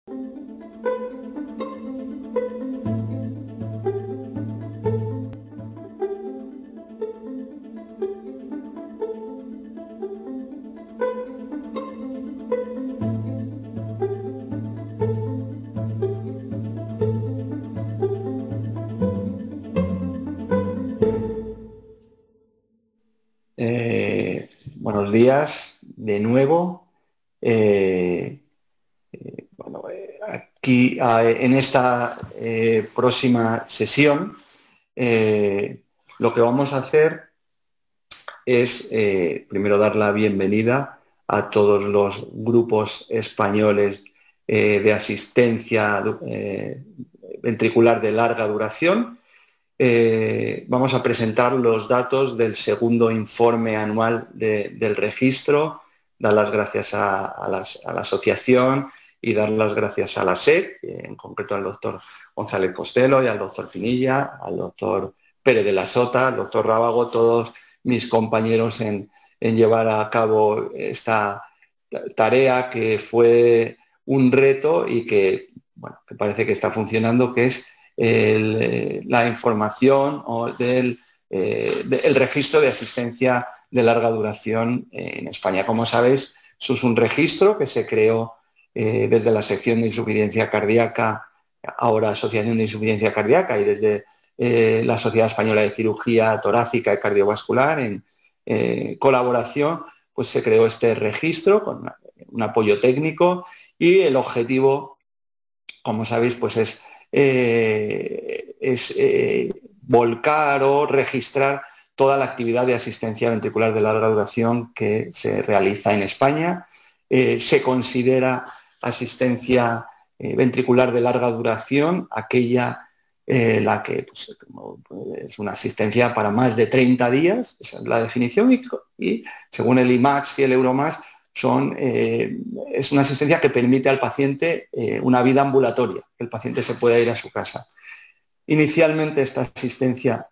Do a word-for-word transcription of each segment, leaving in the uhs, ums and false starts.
Eh, buenos días de nuevo. Eh, eh, bueno, eh, aquí eh, en esta eh, próxima sesión eh, lo que vamos a hacer es eh, primero dar la bienvenida a todos los grupos españoles eh, de asistencia eh, ventricular de larga duración. Eh, vamos a presentar los datos del segundo informe anual de, del registro, dar las gracias a, a, las, a la asociación y dar las gracias a la S E C, en concreto al doctor González Costello y al doctor Pinilla, al doctor Pérez de la Sota, al doctor Rábago, todos mis compañeros en, en llevar a cabo esta tarea que fue un reto y que, bueno, que parece que está funcionando, que es El, la información o del eh, de, el registro de asistencia de larga duración en España. Como sabéis, eso es un registro que se creó eh, desde la sección de insuficiencia cardíaca, ahora Asociación de Insuficiencia Cardíaca, y desde eh, la Sociedad Española de Cirugía Torácica y Cardiovascular, en eh, colaboración, pues se creó este registro con una, un apoyo técnico, y el objetivo, como sabéis, pues es Eh, es eh, volcar o registrar toda la actividad de asistencia ventricular de larga duración que se realiza en España. Eh, se considera asistencia eh, ventricular de larga duración aquella eh, la que pues, es una asistencia para más de treinta días, esa es la definición, y, y según el I MAX y el Euromax, Son, eh, es una asistencia que permite al paciente eh, una vida ambulatoria, que el paciente se pueda ir a su casa. Inicialmente esta asistencia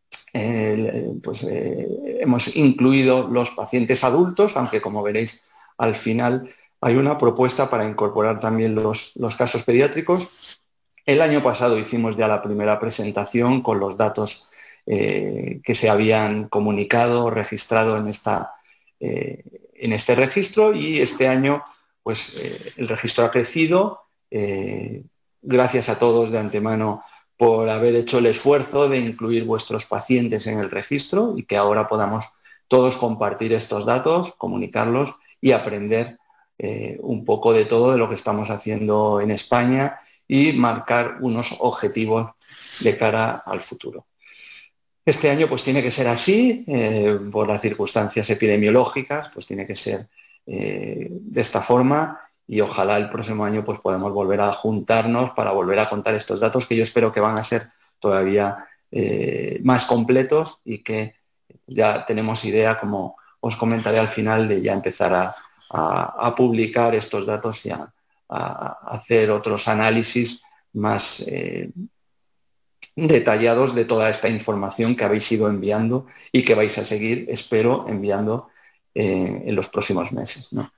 eh, pues, eh, hemos incluido los pacientes adultos, aunque como veréis al final hay una propuesta para incorporar también los, los casos pediátricos. El año pasado hicimos ya la primera presentación con los datos eh, que se habían comunicado, registrado en esta eh, en este registro, y este año pues, eh, el registro ha crecido. Eh, gracias a todos de antemano por haber hecho el esfuerzo de incluir vuestros pacientes en el registro y que ahora podamos todos compartir estos datos, comunicarlos y aprender eh, un poco de todo de lo que estamos haciendo en España y marcar unos objetivos de cara al futuro. Este año pues tiene que ser así, eh, por las circunstancias epidemiológicas, pues tiene que ser eh, de esta forma, y ojalá el próximo año pues podamos volver a juntarnos para volver a contar estos datos que yo espero que van a ser todavía eh, más completos y que ya tenemos idea, como os comentaré al final, de ya empezar a, a, a publicar estos datos y a, a hacer otros análisis más eh, detallados de toda esta información que habéis ido enviando y que vais a seguir, espero, enviando eh, en los próximos meses, ¿no?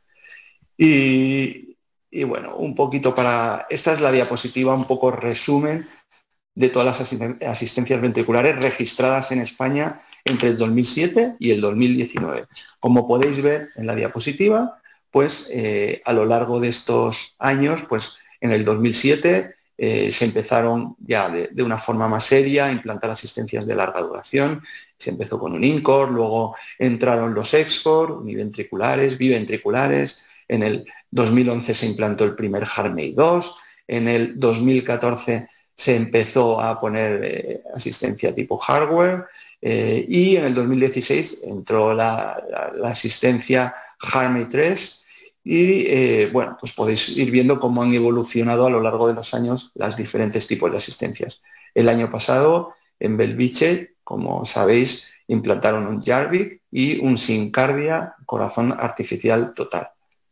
Y, y bueno, un poquito para... Esta es la diapositiva, un poco resumen de todas las asisten asistencias ventriculares registradas en España entre el dos mil siete y el dos mil diecinueve. Como podéis ver en la diapositiva, pues eh, a lo largo de estos años, pues en el dos mil siete eh, se empezaron ya de, de una forma más seria a implantar asistencias de larga duración. Se empezó con un INCOR, luego entraron los EXCOR, univentriculares, biventriculares. En el dos mil once se implantó el primer HeartMate dos, en el dos mil catorce se empezó a poner eh, asistencia tipo hardware, eh, y en el dos mil dieciséis entró la, la, la asistencia HeartMate tres, y eh, bueno, pues podéis ir viendo cómo han evolucionado a lo largo de los años los diferentes tipos de asistencias. El año pasado en Belviche, como sabéis, implantaron un Jarvik y un SynCardia, corazón artificial total.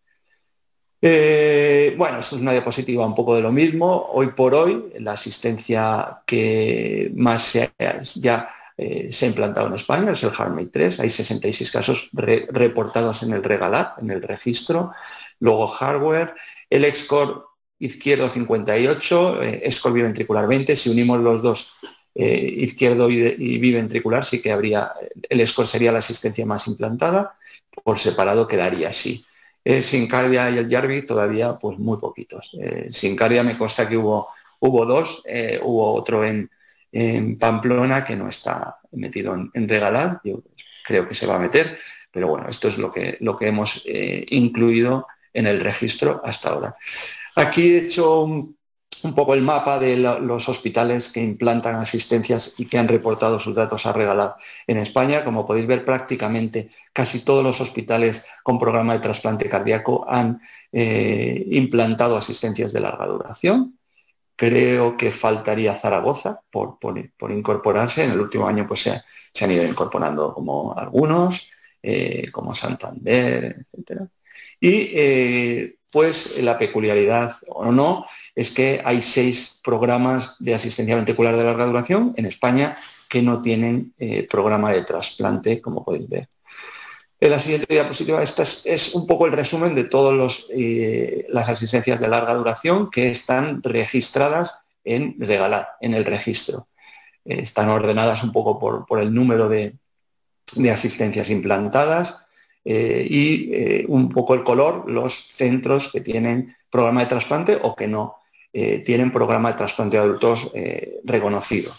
Eh, bueno, esto es una diapositiva un poco de lo mismo. Hoy por hoy, la asistencia que más se ha, ya eh, se ha implantado en España es el HeartMate tres. Hay sesenta y seis casos re, reportados en el Regalat, en el registro. Luego hardware. El EXCOR izquierdo cincuenta y ocho, eh, escol biventricular veinte. Si unimos los dos, eh, izquierdo y, de, y biventricular, sí que habría, el escol sería la asistencia más implantada, por separado quedaría así. El Sincardia y el Jarvik todavía pues muy poquitos. Eh, Sincardia me consta que hubo, hubo dos, eh, hubo otro en, en Pamplona que no está metido en, en Regalar, yo creo que se va a meter, pero bueno, esto es lo que, lo que hemos eh, incluido en el registro hasta ahora. Aquí he hecho un, un poco el mapa de la, los hospitales que implantan asistencias y que han reportado sus datos a Regalar en España. Como podéis ver, prácticamente casi todos los hospitales con programa de trasplante cardíaco han eh, implantado asistencias de larga duración. Creo que faltaría Zaragoza por, por, por incorporarse. En el último año pues, se, se han ido incorporando como algunos, eh, como Santander, etcétera. Y eh, pues la peculiaridad o no es que hay seis programas de asistencia ventricular de larga duración en España que no tienen eh, programa de trasplante, como podéis ver. En la siguiente diapositiva, esta es, es un poco el resumen de todas eh, las asistencias de larga duración que están registradas en Regalar, en el registro. Eh, están ordenadas un poco por, por el número de, de asistencias implantadas eh, y eh, un poco el color, los centros que tienen programa de trasplante o que no eh, tienen programa de trasplante de adultos eh, reconocido.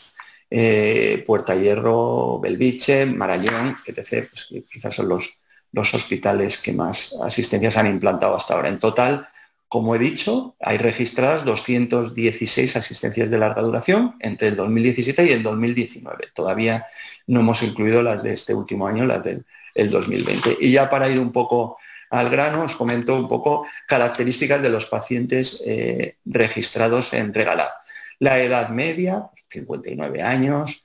Eh, Puerta Hierro, Belviche, Marañón, etcétera, pues, que quizás son los, los hospitales que más asistencias han implantado hasta ahora. En total, como he dicho, hay registradas doscientas dieciséis asistencias de larga duración entre el dos mil diecisiete y el dos mil diecinueve. Todavía no hemos incluido las de este último año, las del el dos mil veinte. Y ya para ir un poco al grano, os comento un poco características de los pacientes eh, registrados en Regalar. La edad media, cincuenta y nueve años,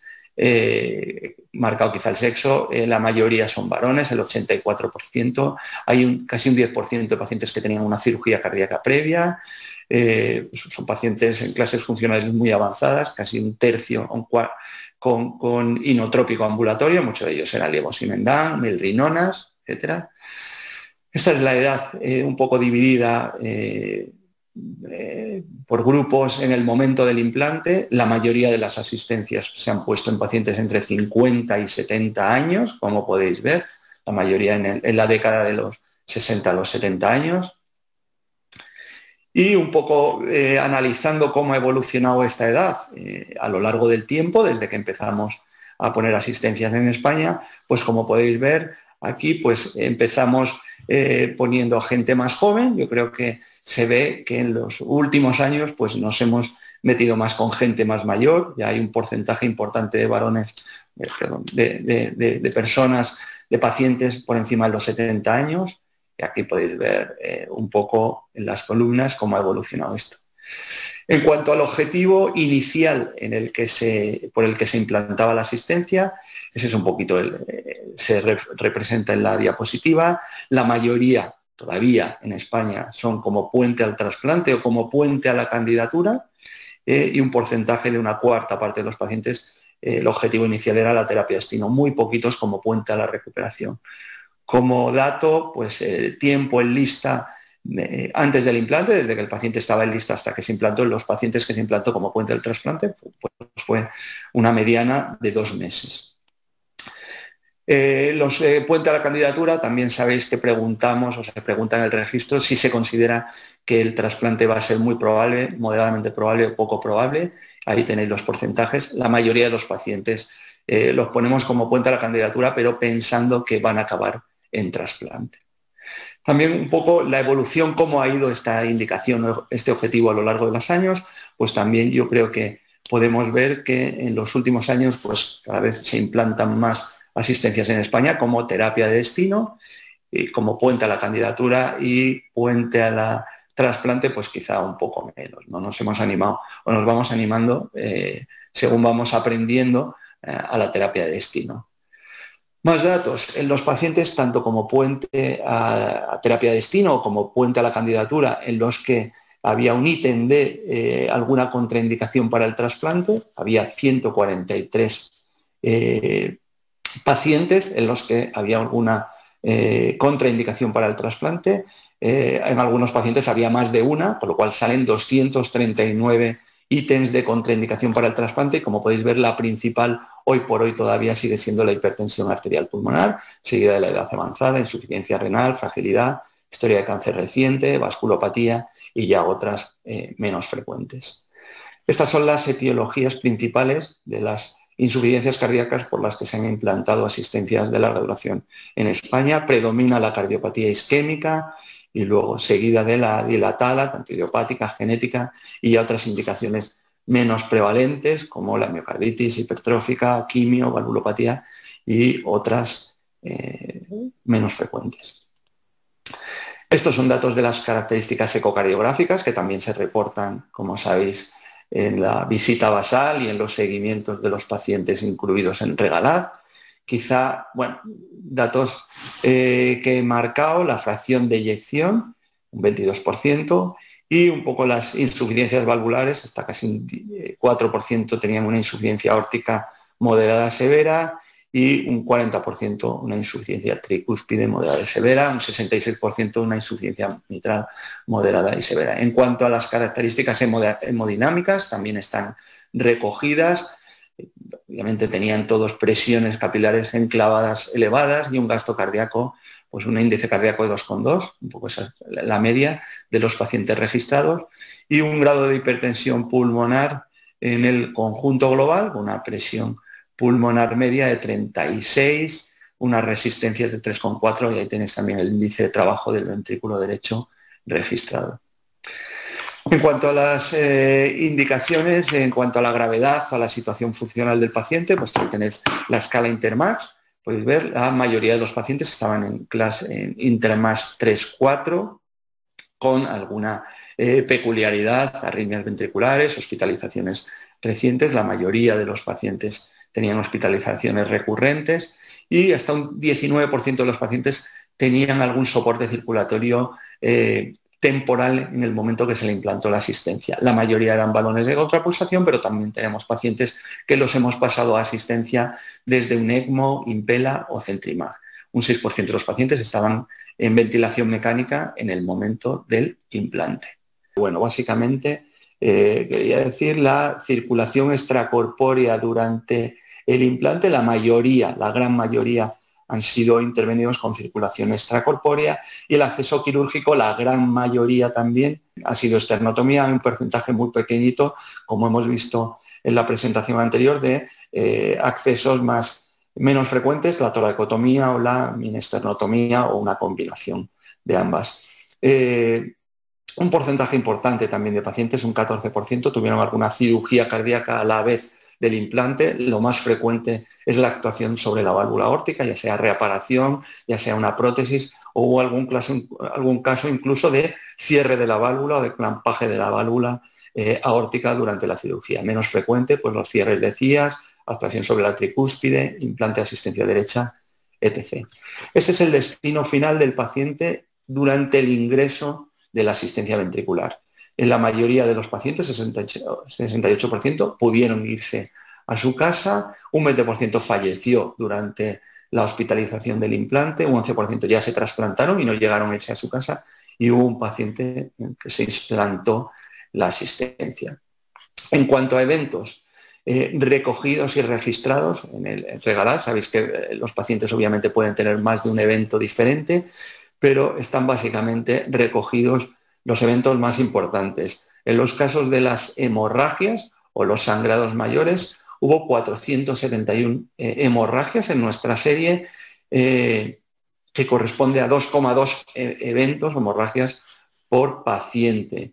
eh, marcado quizá el sexo, eh, la mayoría son varones, el ochenta y cuatro por ciento, hay un, casi un diez por ciento de pacientes que tenían una cirugía cardíaca previa, eh, son pacientes en clases funcionales muy avanzadas, casi un tercio, un cuarto, con, con inotrópico ambulatorio, muchos de ellos eran levosimendan, milrinonas, etcétera. Esta es la edad eh, un poco dividida eh, eh, por grupos en el momento del implante. La mayoría de las asistencias se han puesto en pacientes entre cincuenta y setenta años, como podéis ver, la mayoría en, el, en la década de los sesenta a los setenta años. Y un poco eh, analizando cómo ha evolucionado esta edad eh, a lo largo del tiempo, desde que empezamos a poner asistencias en España, pues como podéis ver, aquí pues empezamos eh, poniendo gente más joven. Yo creo que se ve que en los últimos años pues nos hemos metido más con gente más mayor, ya hay un porcentaje importante de varones, eh, perdón, de, de, de, de personas, de pacientes por encima de los setenta años. Y aquí podéis ver eh, un poco en las columnas cómo ha evolucionado esto. En cuanto al objetivo inicial en el que se, por el que se implantaba la asistencia, ese es un poquito, el, eh, se re, representa en la diapositiva. La mayoría todavía en España son como puente al trasplante o como puente a la candidatura eh, y un porcentaje de una cuarta parte de los pacientes, eh, el objetivo inicial era la terapia de destino, muy poquitos como puente a la recuperación. Como dato, pues el tiempo en lista eh, antes del implante, desde que el paciente estaba en lista hasta que se implantó, los pacientes que se implantó como puente del trasplante, pues fue una mediana de dos meses. Eh, los eh, puente a la candidatura, también sabéis que preguntamos, o se pregunta en el registro, si se considera que el trasplante va a ser muy probable, moderadamente probable o poco probable. Ahí tenéis los porcentajes. La mayoría de los pacientes eh, los ponemos como puente a la candidatura, pero pensando que van a acabar en trasplante. También un poco la evolución, cómo ha ido esta indicación, este objetivo a lo largo de los años, pues también yo creo que podemos ver que en los últimos años pues cada vez se implantan más asistencias en España como terapia de destino, y como puente a la candidatura y puente a la trasplante, pues quizá un poco menos, ¿no? Nos hemos animado o nos vamos animando eh, según vamos aprendiendo eh, a la terapia de destino. Más datos. En los pacientes, tanto como puente a, a terapia de destino o como puente a la candidatura, en los que había un ítem de eh, alguna contraindicación para el trasplante, había ciento cuarenta y tres eh, pacientes en los que había alguna eh, contraindicación para el trasplante. eh, en algunos pacientes había más de una, con lo cual salen doscientos treinta y nueve ítems de contraindicación para el trasplante y, como podéis ver, la principal hoy por hoy todavía sigue siendo la hipertensión arterial pulmonar, seguida de la edad avanzada, insuficiencia renal, fragilidad, historia de cáncer reciente, vasculopatía y ya otras eh, menos frecuentes. Estas son las etiologías principales de las insuficiencias cardíacas por las que se han implantado asistencias de larga duración. En España predomina la cardiopatía isquémica y luego seguida de la dilatada, tanto idiopática, genética y otras indicaciones menos prevalentes como la miocarditis hipertrófica, quimio, valvulopatía y otras eh, menos frecuentes. Estos son datos de las características ecocardiográficas que también se reportan, como sabéis, en la visita basal y en los seguimientos de los pacientes incluidos en Regalar. Quizá, bueno, datos eh, que he marcado, la fracción de eyección, un veintidós por ciento, y un poco las insuficiencias valvulares, hasta casi un cuatro por ciento tenían una insuficiencia aórtica moderada severa y un cuarenta por ciento una insuficiencia tricúspide moderada y severa, un sesenta y seis por ciento una insuficiencia mitral moderada y severa. En cuanto a las características hemodinámicas, también están recogidas. Obviamente tenían todos presiones capilares enclavadas elevadas y un gasto cardíaco, pues un índice cardíaco de dos coma dos, un poco esa es la media de los pacientes registrados, y un grado de hipertensión pulmonar en el conjunto global, con una presión pulmonar media de treinta y seis, unas resistencias de tres coma cuatro, y ahí tenéis también el índice de trabajo del ventrículo derecho registrado. En cuanto a las eh, indicaciones, en cuanto a la gravedad, a la situación funcional del paciente, pues tenéis la escala Intermax. Podéis ver, la mayoría de los pacientes estaban en clase en Intermax tres cuatro, con alguna eh, peculiaridad, arritmias ventriculares, hospitalizaciones recientes. La mayoría de los pacientes tenían hospitalizaciones recurrentes y hasta un diecinueve por ciento de los pacientes tenían algún soporte circulatorio eh, temporal en el momento que se le implantó la asistencia. La mayoría eran balones de contrapulsación, pero también tenemos pacientes que los hemos pasado a asistencia desde un ECMO, Impella o Centrimag. Un seis por ciento de los pacientes estaban en ventilación mecánica en el momento del implante. Bueno, básicamente eh, quería decir la circulación extracorpórea durante el implante, la mayoría, la gran mayoría han sido intervenidos con circulación extracorpórea, y el acceso quirúrgico, la gran mayoría también, ha sido esternotomía, un porcentaje muy pequeñito, como hemos visto en la presentación anterior, de eh, accesos más, menos frecuentes, la toracotomía o la minesternotomía o una combinación de ambas. Eh, un porcentaje importante también de pacientes, un catorce por ciento, tuvieron alguna cirugía cardíaca a la vez del implante. Lo más frecuente es la actuación sobre la válvula aórtica, ya sea reaparación, ya sea una prótesis o hubo algún caso, algún caso incluso de cierre de la válvula o de clampaje de la válvula eh, aórtica durante la cirugía. Menos frecuente, pues los cierres de C I A S, actuación sobre la tricúspide, implante de asistencia derecha, etcétera. Ese es el destino final del paciente durante el ingreso de la asistencia ventricular. En la mayoría de los pacientes, sesenta y ocho por ciento, pudieron irse a su casa, un veinte por ciento falleció durante la hospitalización del implante, un once por ciento ya se trasplantaron y no llegaron a irse a su casa, y hubo un paciente en que se implantó la asistencia. En cuanto a eventos eh, recogidos y registrados en el en Regalar, sabéis que los pacientes obviamente pueden tener más de un evento diferente, pero están básicamente recogidos los eventos más importantes. En los casos de las hemorragias o los sangrados mayores, hubo cuatrocientas setenta y una eh, hemorragias en nuestra serie, eh, que corresponde a dos coma dos eh, eventos, hemorragias por paciente.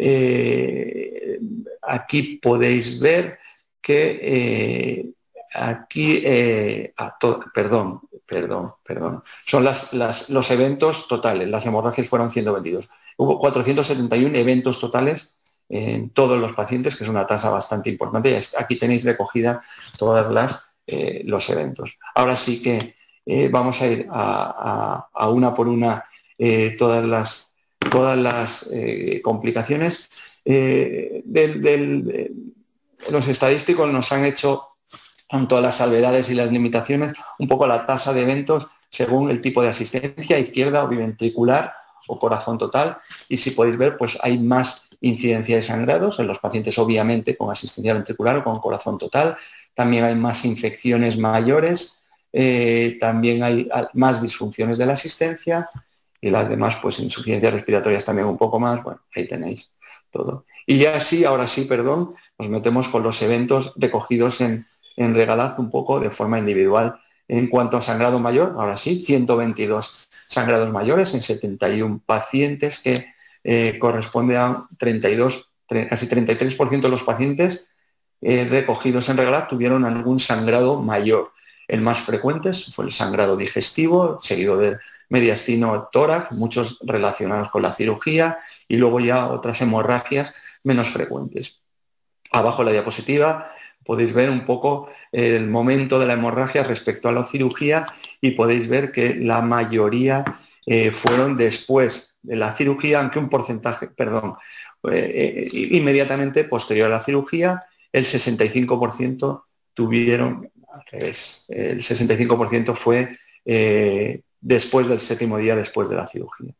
Eh, aquí podéis ver que eh, aquí, eh, ah, to, perdón, perdón, perdón, son las, las, los eventos totales, las hemorragias fueron ciento veintidós. Hubo cuatrocientos setenta y uno eventos totales en todos los pacientes, que es una tasa bastante importante. Aquí tenéis recogida todos eh, los eventos. Ahora sí que eh, vamos a ir a, a, a una por una eh, todas las, todas las eh, complicaciones. Eh, del, del, de los estadísticos nos han hecho, con todas las salvedades y las limitaciones, un poco la tasa de eventos según el tipo de asistencia, izquierda o biventricular o corazón total, y si podéis ver, pues hay más incidencia de sangrados en los pacientes, obviamente, con asistencia ventricular o con corazón total. También hay más infecciones mayores, eh, también hay más disfunciones de la asistencia y las demás, pues insuficiencias respiratorias también un poco más. Bueno, ahí tenéis todo. Y ya sí, ahora sí, perdón, nos metemos con los eventos recogidos en, en Regalaz un poco de forma individual. En cuanto a sangrado mayor, ahora sí, ciento veintidós sangrados mayores en setenta y uno pacientes, que eh, corresponde a treinta y dos, casi treinta y tres por ciento de los pacientes eh, recogidos en Regalaz tuvieron algún sangrado mayor. El más frecuente fue el sangrado digestivo, seguido del mediastino tórax, muchos relacionados con la cirugía, y luego ya otras hemorragias menos frecuentes. Abajo en la diapositiva podéis ver un poco el momento de la hemorragia respecto a la cirugía y podéis ver que la mayoría eh, fueron después de la cirugía, aunque un porcentaje, perdón, eh, eh, inmediatamente posterior a la cirugía, el sesenta y cinco por ciento tuvieron, al revés, el sesenta y cinco por ciento fue eh, después del séptimo día después de la cirugía.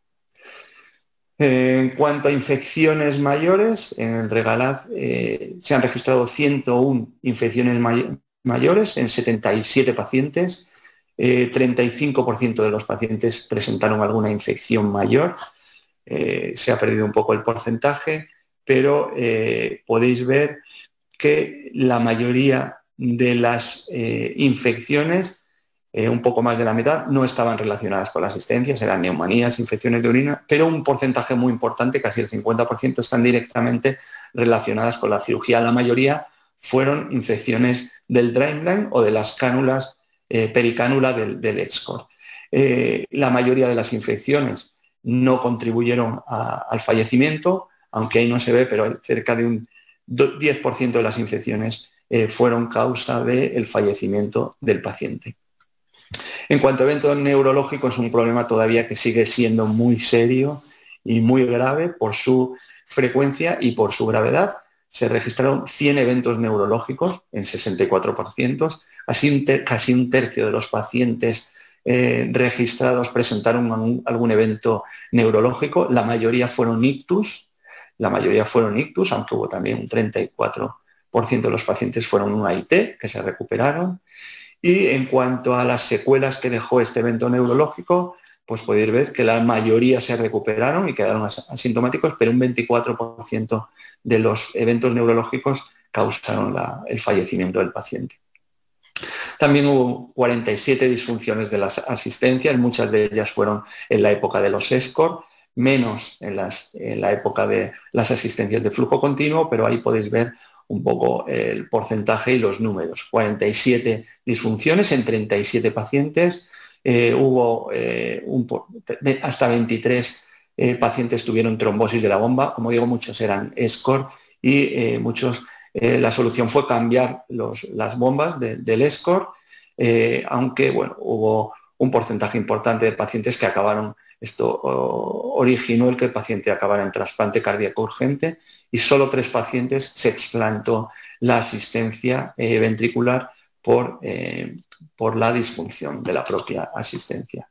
En cuanto a infecciones mayores, en el Regalaz eh, se han registrado ciento uno infecciones may mayores en setenta y siete pacientes, eh, treinta y cinco por ciento de los pacientes presentaron alguna infección mayor, eh, se ha perdido un poco el porcentaje, pero eh, podéis ver que la mayoría de las eh, infecciones, Eh, un poco más de la mitad, no estaban relacionadas con la asistencia, eran neumonías, infecciones de orina, pero un porcentaje muy importante, casi el cincuenta por ciento, están directamente relacionadas con la cirugía. La mayoría fueron infecciones del Dreamline o de las cánulas, eh, pericánula del, del EXCOR. Eh, la mayoría de las infecciones no contribuyeron a, al fallecimiento, aunque ahí no se ve, pero cerca de un diez por ciento de las infecciones eh, fueron causa del fallecimiento del paciente. En cuanto a eventos neurológicos, es un problema todavía que sigue siendo muy serio y muy grave por su frecuencia y por su gravedad. Se registraron cien eventos neurológicos en sesenta y cuatro por ciento, así un casi un tercio de los pacientes eh, registrados presentaron un, algún evento neurológico. La mayoría fueron ictus, la mayoría fueron ictus, aunque hubo también un treinta y cuatro por ciento de los pacientes fueron un A I T, que se recuperaron. Y en cuanto a las secuelas que dejó este evento neurológico, pues podéis ver que la mayoría se recuperaron y quedaron asintomáticos, pero un veinticuatro por ciento de los eventos neurológicos causaron la, el fallecimiento del paciente. También hubo cuarenta y siete disfunciones de las asistencias, muchas de ellas fueron en la época de los ESCOR, menos en, las, en la época de las asistencias de flujo continuo, pero ahí podéis ver un poco el porcentaje y los números. cuarenta y siete disfunciones en treinta y siete pacientes, eh, hubo eh, un, hasta veintitrés eh, pacientes tuvieron trombosis de la bomba, como digo, muchos eran ESCOR y eh, muchos, eh, la solución fue cambiar los, las bombas de, del ESCOR, eh, aunque bueno, hubo un porcentaje importante de pacientes que acabaron, esto oh, originó el que el paciente acabara en trasplante cardíaco urgente, y solo tres pacientes se explantó la asistencia eh, ventricular por, eh, por la disfunción de la propia asistencia.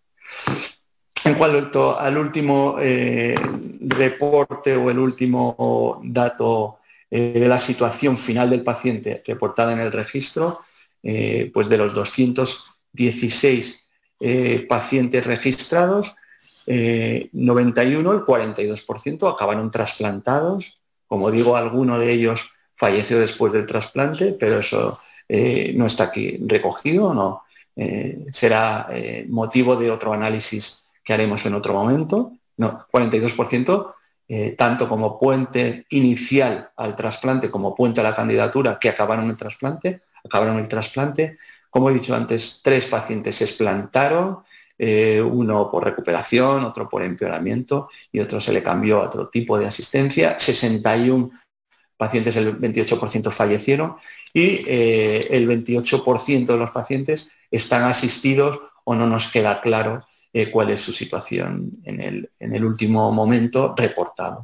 En cuanto al último eh, reporte o el último dato eh, de la situación final del paciente reportada en el registro, eh, pues de los doscientos dieciséis eh, pacientes registrados, eh, noventa y uno, el cuarenta y dos por ciento, acabaron trasplantados. Como digo, alguno de ellos falleció después del trasplante, pero eso eh, no está aquí recogido, no, eh, será eh, motivo de otro análisis que haremos en otro momento. No, cuarenta y dos por ciento, eh, tanto como puente inicial al trasplante como puente a la candidatura, que acabaron el trasplante, acabaron el trasplante. Como he dicho antes, tres pacientes se explantaron, eh, uno por recuperación, otro por empeoramiento y otro se le cambió a otro tipo de asistencia. sesenta y uno pacientes, el veintiocho por ciento fallecieron y eh, el veintiocho por ciento de los pacientes están asistidos o no nos queda claro eh, cuál es su situación en el, en el último momento reportado.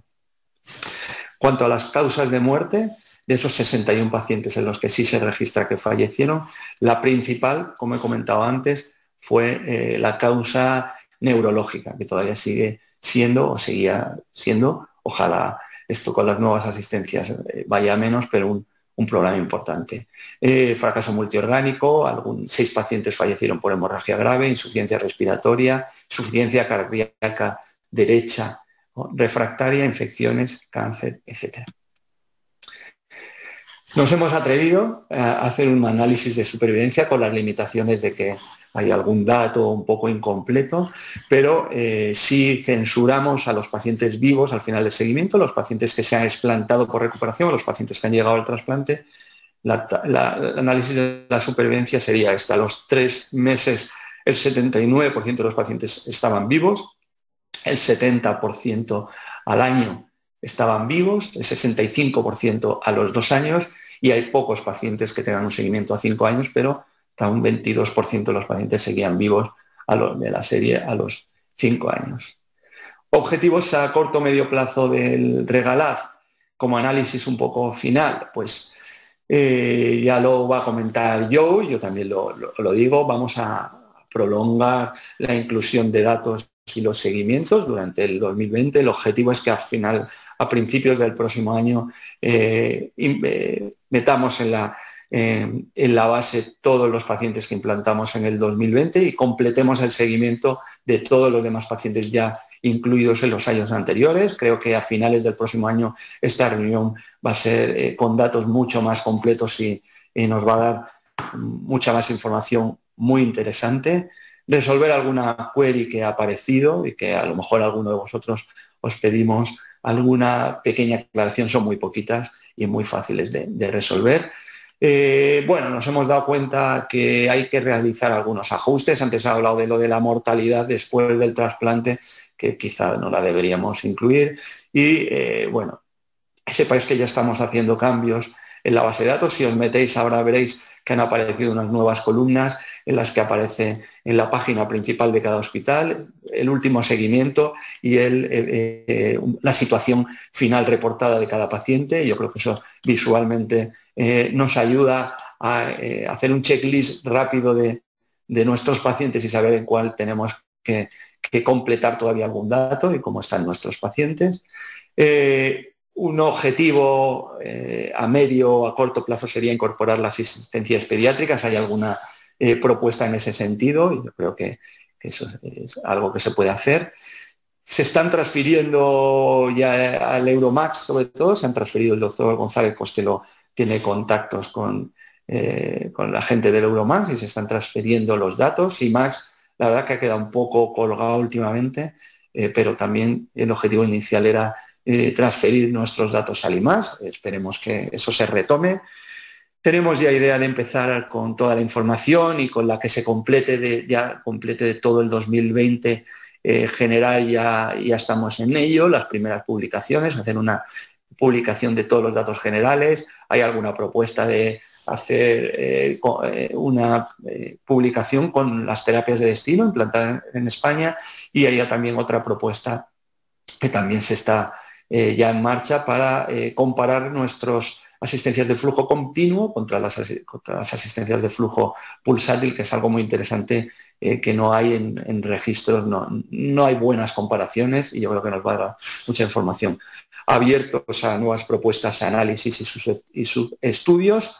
Cuanto a las causas de muerte, de esos sesenta y uno pacientes en los que sí se registra que fallecieron, la principal, como he comentado antes, fue eh, la causa neurológica, que todavía sigue siendo o seguía siendo, ojalá esto con las nuevas asistencias eh, vaya a menos, pero un, un problema importante. Eh, fracaso multiorgánico, algún, seis pacientes fallecieron por hemorragia grave, insuficiencia respiratoria, insuficiencia cardíaca derecha, ¿no? Refractaria, infecciones, cáncer, etcétera. Nos hemos atrevido a hacer un análisis de supervivencia con las limitaciones de que hay algún dato un poco incompleto, pero eh, sí censuramos a los pacientes vivos al final del seguimiento, los pacientes que se han explantado por recuperación, los pacientes que han llegado al trasplante. La, la, el análisis de la supervivencia sería esta: a los tres meses el setenta y nueve por ciento de los pacientes estaban vivos, el setenta por ciento al año estaban vivos, el sesenta y cinco por ciento a los dos años, y hay pocos pacientes que tengan un seguimiento a cinco años, pero hasta un veintidós por ciento de los pacientes seguían vivos a los, de la serie a los cinco años. Objetivos a corto o medio plazo del Regalaz, como análisis un poco final, pues eh, ya lo va a comentar Joe, yo también lo, lo, lo digo, vamos a prolongar la inclusión de datos y los seguimientos durante el dos mil veinte. El objetivo es que al final, a principios del próximo año, eh, eh, metamos en la, eh, en la base todos los pacientes que implantamos en el dos mil veinte y completemos el seguimiento de todos los demás pacientes ya incluidos en los años anteriores. Creo que a finales del próximo año esta reunión va a ser eh, con datos mucho más completos y, y nos va a dar mucha más información muy interesante. Resolver alguna query que ha aparecido y que a lo mejor alguno de vosotros os pedimos alguna pequeña aclaración, son muy poquitas y muy fáciles de, de resolver. Eh, bueno, nos hemos dado cuenta que hay que realizar algunos ajustes. Antes he hablado de lo de la mortalidad después del trasplante, que quizá no la deberíamos incluir. Y eh, bueno, sepáis que ya estamos haciendo cambios en la base de datos. Si os metéis ahora veréis que han aparecido unas nuevas columnas en las que aparece en la página principal de cada hospital el último seguimiento y el, eh, eh, la situación final reportada de cada paciente. Yo creo que eso visualmente eh, nos ayuda a eh, hacer un checklist rápido de, de nuestros pacientes y saber en cuál tenemos que, que completar todavía algún dato y cómo están nuestros pacientes. Eh, Un objetivo eh, a medio o a corto plazo sería incorporar las asistencias pediátricas. ¿Hay alguna eh, propuesta en ese sentido? Y yo creo que, que eso es algo que se puede hacer. Se están transfiriendo ya al Euromax, sobre todo, se han transferido. El doctor González Costello tiene contactos con, eh, con la gente del Euromax y se están transfiriendo los datos. Y Max, la verdad que ha quedado un poco colgado últimamente, eh, pero también el objetivo inicial era Eh, transferir nuestros datos al I M A S. Esperemos que eso se retome. Tenemos ya idea de empezar con toda la información y con la que se complete de, ya complete de todo el dos mil veinte eh, general, ya, ya estamos en ello. Las primeras publicaciones, hacer una publicación de todos los datos generales. Hay alguna propuesta de hacer eh, una eh, publicación con las terapias de destino implantadas en España, y hay también otra propuesta que también se está Eh, ya en marcha para eh, comparar nuestras asistencias de flujo continuo contra las, contra las asistencias de flujo pulsátil, que es algo muy interesante eh, que no hay en, en registros, no, no hay buenas comparaciones y yo creo que nos va a dar mucha información. Abiertos a nuevas propuestas, análisis y sus, y sus estudios.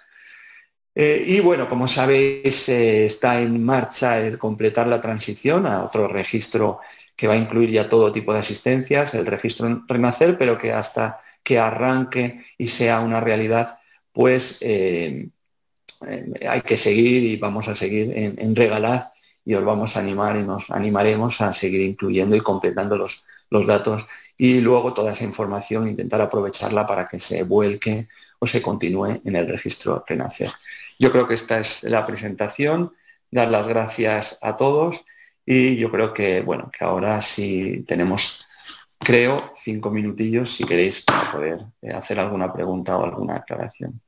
Eh, y bueno, como sabéis, eh, está en marcha el completar la transición a otro registro que va a incluir ya todo tipo de asistencias, el registro Renacer, pero que hasta que arranque y sea una realidad, pues eh, eh, hay que seguir y vamos a seguir en, en Regalaz, y os vamos a animar y nos animaremos a seguir incluyendo y completando los, los datos, y luego toda esa información intentar aprovecharla para que se vuelque o se continúe en el registro Renacer. Yo creo que esta es la presentación. Dar las gracias a todos. Y yo creo que, bueno, que ahora sí tenemos, creo, cinco minutillos, si queréis, para poder hacer alguna pregunta o alguna aclaración.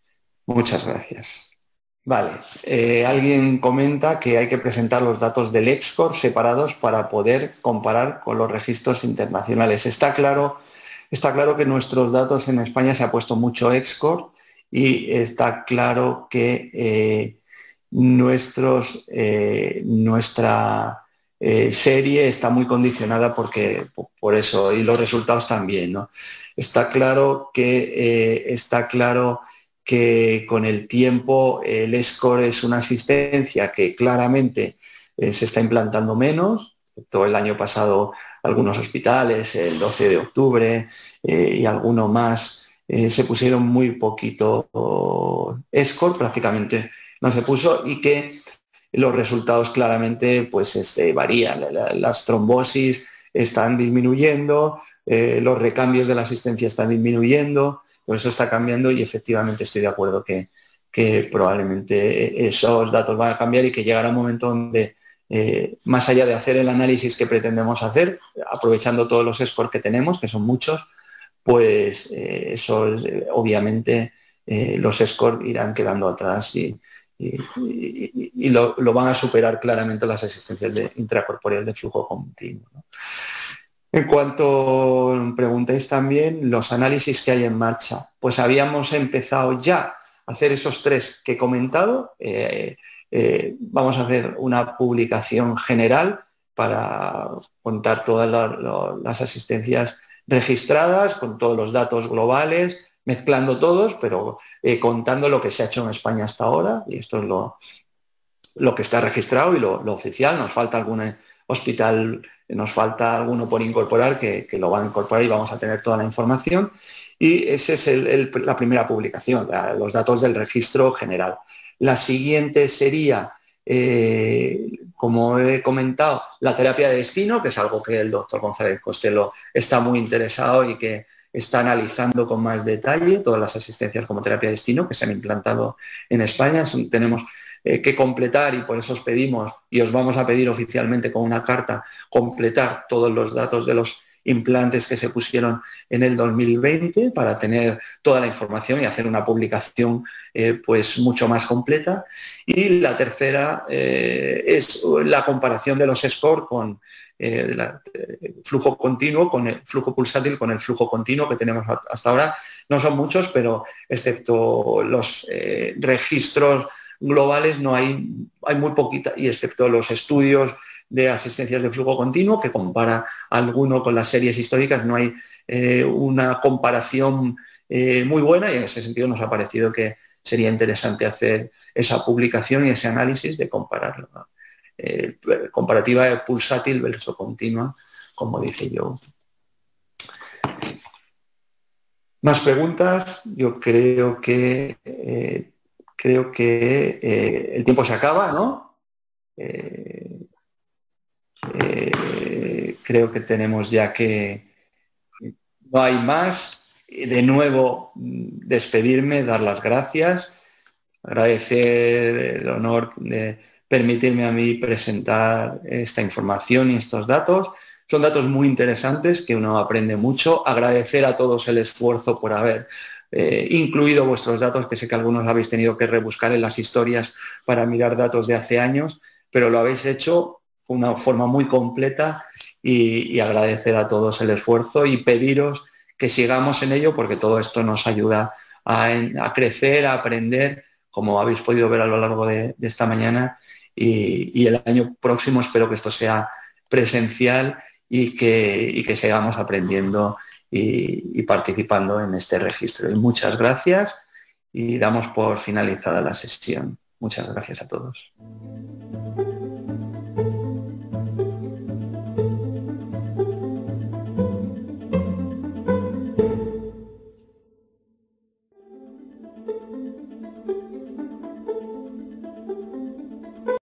Muchas gracias. Vale, eh, alguien comenta que hay que presentar los datos del ExCOR separados para poder comparar con los registros internacionales. Está claro, está claro que nuestros datos en España se ha puesto mucho ExCOR y está claro que eh, Nuestros, eh, nuestra eh, serie está muy condicionada porque, por eso, y los resultados también, ¿no? Está claro que, eh, está claro que con el tiempo el score es una asistencia que claramente eh, se está implantando menos. Todo el año pasado algunos hospitales, el doce de octubre eh, y alguno más, eh, se pusieron muy poquito score, prácticamente no se puso, y que los resultados claramente pues este, varían. Las trombosis están disminuyendo, eh, los recambios de la asistencia están disminuyendo, todo eso está cambiando y efectivamente estoy de acuerdo que, que probablemente esos datos van a cambiar y que llegará un momento donde, eh, más allá de hacer el análisis que pretendemos hacer, aprovechando todos los scores que tenemos, que son muchos, pues eh, eso eh, obviamente eh, los scores irán quedando atrás y, y, y, y lo, lo, van a superar claramente las asistencias de, intracorpóreas de flujo continuo, ¿no? En cuanto preguntéis también los análisis que hay en marcha, pues habíamos empezado ya a hacer esos tres que he comentado. Eh, eh, vamos a hacer una publicación general para contar todas la, la, las asistencias registradas, con todos los datos globales, mezclando todos, pero eh, contando lo que se ha hecho en España hasta ahora, y esto es lo, lo que está registrado y lo, lo oficial. Nos falta algún hospital, nos falta alguno por incorporar, que, que lo van a incorporar y vamos a tener toda la información. Y esa es el, el, la primera publicación, la, los datos del registro general. La siguiente sería, eh, como he comentado, la terapia de destino, que es algo que el doctor González Costello está muy interesado y que está analizando con más detalle todas las asistencias como terapia de destino que se han implantado en España. Son, tenemos eh, que completar, y por eso os pedimos, y os vamos a pedir oficialmente con una carta, completar todos los datos de los implantes que se pusieron en el dos mil veinte para tener toda la información y hacer una publicación eh, pues mucho más completa. Y la tercera eh, es la comparación de los scores con eh, la, eh, flujo continuo, con el flujo pulsátil, con el flujo continuo que tenemos hasta ahora. No son muchos, pero excepto los eh, registros globales no hay, hay muy poquita, y excepto los estudios de asistencias de flujo continuo, que compara alguno con las series históricas, no hay eh, una comparación eh, muy buena, y en ese sentido nos ha parecido que sería interesante hacer esa publicación y ese análisis de compararlo, ¿no? Eh, comparativa de pulsátil versus continua, como dice yo. Más preguntas. Yo creo que eh, creo que eh, el tiempo se acaba, ¿no? Eh, eh, creo que tenemos ya que no hay más. De nuevo, despedirme, dar las gracias, agradecer el honor de permitirme a mí presentar esta información y estos datos. Son datos muy interesantes que uno aprende mucho. Agradecer a todos el esfuerzo por haber eh, incluido vuestros datos, que sé que algunos habéis tenido que rebuscar en las historias para mirar datos de hace años, pero lo habéis hecho de una forma muy completa, y, y agradecer a todos el esfuerzo y pediros que sigamos en ello, porque todo esto nos ayuda a, a crecer, a aprender, como habéis podido ver a lo largo de, de esta mañana, y, y el año próximo espero que esto sea presencial y que, y que sigamos aprendiendo y, y participando en este registro. Y muchas gracias, y damos por finalizada la sesión. Muchas gracias a todos.